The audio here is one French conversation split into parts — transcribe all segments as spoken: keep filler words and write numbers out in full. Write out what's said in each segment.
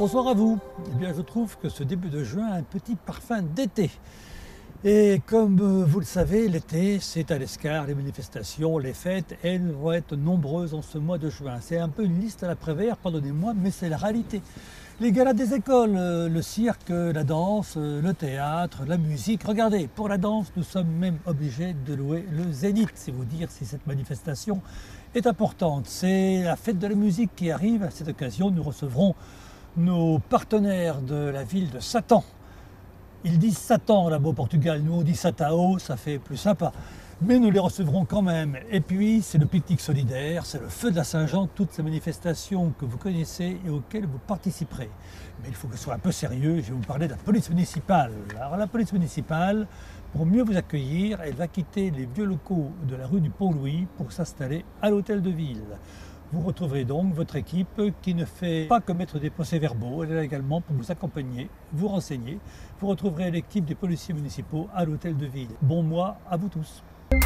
Bonsoir à vous. Eh bien, je trouve que ce début de juin a un petit parfum d'été. Et comme vous le savez, l'été, c'est à l'Escar, les manifestations, les fêtes, elles vont être nombreuses en ce mois de juin. C'est un peu une liste à la Prévert, pardonnez-moi, mais c'est la réalité. Les galas des écoles, le cirque, la danse, le théâtre, la musique. Regardez, pour la danse, nous sommes même obligés de louer le Zénith, c'est vous dire si cette manifestation est importante. C'est la fête de la musique qui arrive. À cette occasion, nous recevrons nos partenaires de la ville de Satan. Ils disent Satan là-bas au Portugal, nous on dit Satao, ça fait plus sympa. Mais nous les recevrons quand même. Et puis c'est le pique-nique solidaire, c'est le feu de la Saint-Jean, toutes ces manifestations que vous connaissez et auxquelles vous participerez. Mais il faut que ce soit un peu sérieux, je vais vous parler de la police municipale. Alors la police municipale, pour mieux vous accueillir, elle va quitter les vieux locaux de la rue du Pont-Louis pour s'installer à l'hôtel de ville. Vous retrouverez donc votre équipe qui ne fait pas que mettre des procès-verbaux, elle est là également pour vous accompagner, vous renseigner. Vous retrouverez l'équipe des policiers municipaux à l'hôtel de ville. Bon mois à vous tous.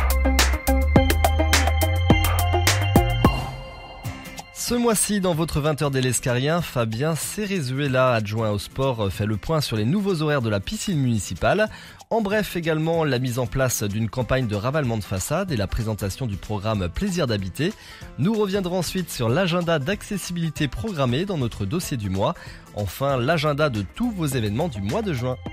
Ce mois-ci, dans votre vingt heures des Lescariens, Fabien Cerezuela, adjoint au sport, fait le point sur les nouveaux horaires de la piscine municipale. En bref, également la mise en place d'une campagne de ravalement de façade et la présentation du programme Plaisir d'habiter. Nous reviendrons ensuite sur l'agenda d'accessibilité programmé dans notre dossier du mois. Enfin, l'agenda de tous vos événements du mois de juin.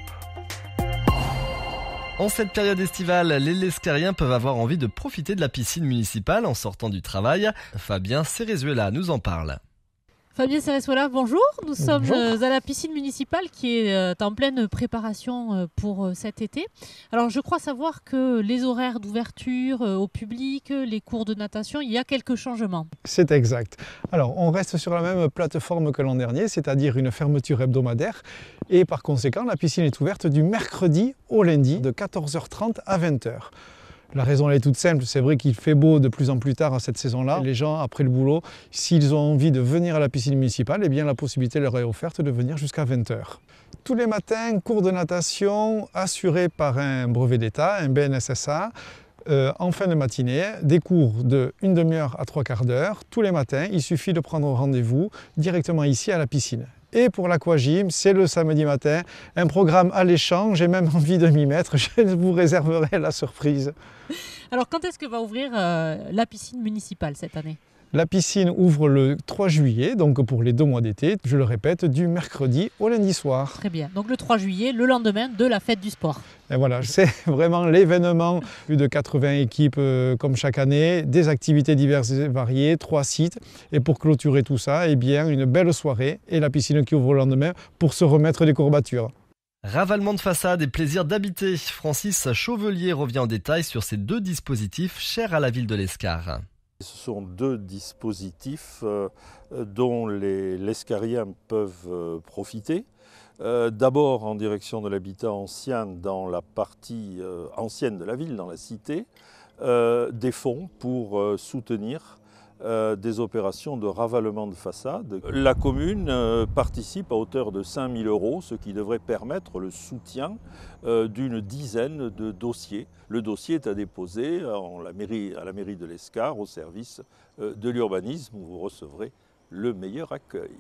En cette période estivale, les Lescariens peuvent avoir envie de profiter de la piscine municipale en sortant du travail. Fabien Cerezuela nous en parle. Fabien Cerezuela, bonjour. Nous sommes Bonjour. à la piscine municipale qui est en pleine préparation pour cet été. Alors je crois savoir que les horaires d'ouverture au public, les cours de natation, il y a quelques changements. C'est exact. Alors on reste sur la même plateforme que l'an dernier, c'est-à-dire une fermeture hebdomadaire. Et par conséquent, la piscine est ouverte du mercredi au lundi de quatorze heures trente à vingt heures. La raison elle est toute simple, c'est vrai qu'il fait beau de plus en plus tard à cette saison-là. Les gens, après le boulot, s'ils ont envie de venir à la piscine municipale, eh bien la possibilité leur est offerte de venir jusqu'à vingt heures. Tous les matins, cours de natation assurés par un brevet d'État, un B N S S A. Euh, en fin de matinée, des cours de une demi-heure à trois quarts d'heure. Tous les matins, il suffit de prendre rendez-vous directement ici à la piscine. Et pour l'aquagym, c'est le samedi matin, un programme alléchant, j'ai même envie de m'y mettre, je vous réserverai la surprise. Alors quand est-ce que va ouvrir euh, la piscine municipale cette année ? La piscine ouvre le trois juillet, donc pour les deux mois d'été, je le répète, du mercredi au lundi soir. Très bien, donc le trois juillet, le lendemain de la fête du sport. Et voilà, c'est vraiment l'événement, plus de quatre-vingts équipes euh, comme chaque année, des activités diverses et variées, trois sites. Et pour clôturer tout ça, eh bien, une belle soirée et la piscine qui ouvre le lendemain pour se remettre des courbatures. Ravalement de façade et plaisir d'habiter. Francis Chauvelier revient en détail sur ces deux dispositifs chers à la ville de l'Escar. Ce sont deux dispositifs euh, dont les Lescariens peuvent euh, profiter. Euh, D'abord en direction de l'habitat ancien dans la partie euh, ancienne de la ville, dans la cité, euh, des fonds pour euh, soutenir euh, des opérations de ravalement de façade. La commune euh, participe à hauteur de cinq mille euros, ce qui devrait permettre le soutien euh, d'une dizaine de dossiers. Le dossier est à déposer en la mairie, à la mairie de l'Escar, au service euh, de l'urbanisme, où vous recevrez le meilleur accueil.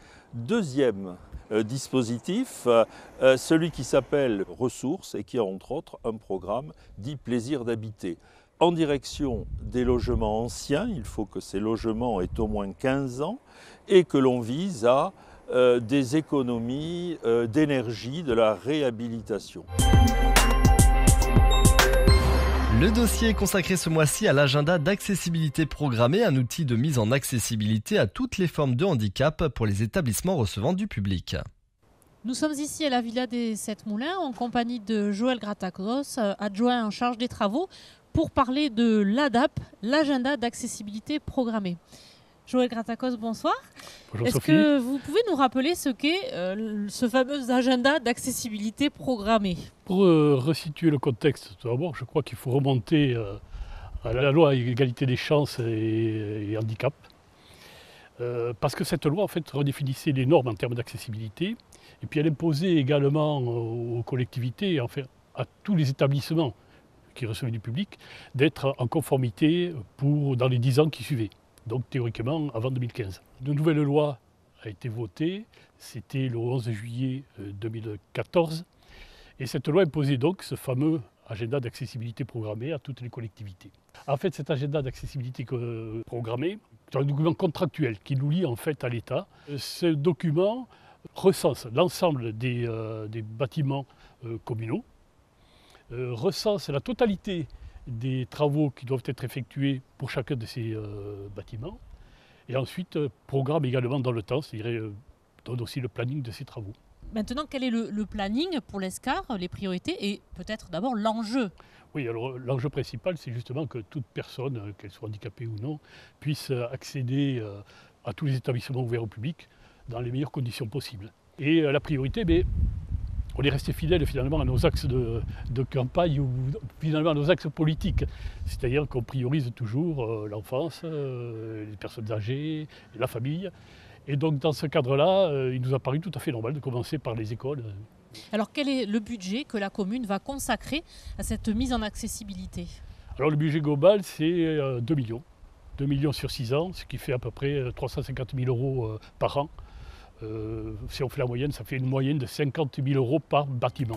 Deuxième euh, dispositif, euh, celui qui s'appelle Ressources et qui a entre autres un programme dit Plaisir d'habiter. En direction des logements anciens, il faut que ces logements aient au moins quinze ans et que l'on vise à euh, des économies euh, d'énergie, de la réhabilitation. Le dossier est consacré ce mois-ci à l'agenda d'accessibilité programmée, un outil de mise en accessibilité à toutes les formes de handicap pour les établissements recevant du public. Nous sommes ici à la Villa des Sept Moulins en compagnie de Joël Gratacos, adjoint en charge des travaux, pour parler de l'A D A P, l'agenda d'accessibilité programmée. Joël Gratacos, bonsoir. Bonjour Est-ce Sophie. que vous pouvez nous rappeler ce qu'est euh, ce fameux agenda d'accessibilité programmée ? Pour euh, resituer le contexte, tout d'abord, je crois qu'il faut remonter euh, à la loi égalité des chances et, et handicap. Euh, parce que cette loi en fait redéfinissait les normes en termes d'accessibilité et puis elle imposait également aux collectivités, enfin à tous les établissements qui recevaient du public, d'être en conformité pour, dans les dix ans qui suivaient. Donc théoriquement avant deux mille quinze. De nouvelles lois a été votée, c'était le onze juillet deux mille quatorze, et cette loi imposait donc ce fameux agenda d'accessibilité programmée à toutes les collectivités. En fait, cet agenda d'accessibilité programmée, c'est un document contractuel qui nous lie en fait à l'État. Ce document recense l'ensemble des, euh, des bâtiments euh, communaux, euh, recense la totalité des travaux qui doivent être effectués pour chacun de ces euh, bâtiments, et ensuite euh, programme également dans le temps, c'est-à-dire euh, donne aussi le planning de ces travaux. Maintenant, quel est le, le planning pour l'ESCAR, les priorités et peut-être d'abord l'enjeu? Oui, alors l'enjeu principal, c'est justement que toute personne, qu'elle soit handicapée ou non, puisse accéder euh, à tous les établissements ouverts au public dans les meilleures conditions possibles. Et euh, la priorité, mais on est resté fidèle finalement à nos axes de, de campagne ou finalement à nos axes politiques. C'est-à-dire qu'on priorise toujours euh, l'enfance, euh, les personnes âgées, la famille. Et donc dans ce cadre-là, euh, il nous a paru tout à fait normal de commencer par les écoles. Alors quel est le budget que la commune va consacrer à cette mise en accessibilité? Alors le budget global, c'est euh, deux millions. deux millions sur six ans, ce qui fait à peu près trois cent cinquante mille euros euh, par an. Euh, si on fait la moyenne, ça fait une moyenne de cinquante mille euros par bâtiment.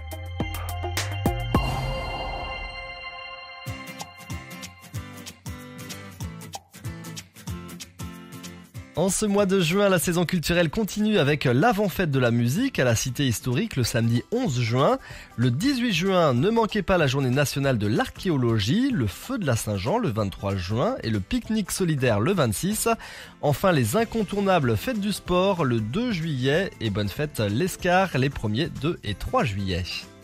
En ce mois de juin, la saison culturelle continue avec l'avant-fête de la musique à la Cité historique le samedi onze juin. Le dix-huit juin, ne manquez pas la journée nationale de l'archéologie, le feu de la Saint-Jean le vingt-trois juin et le pique-nique solidaire le vingt-six. Enfin, les incontournables fêtes du sport le deux juillet et bonne fête l'ESCAR les premiers, deux et trois juillet.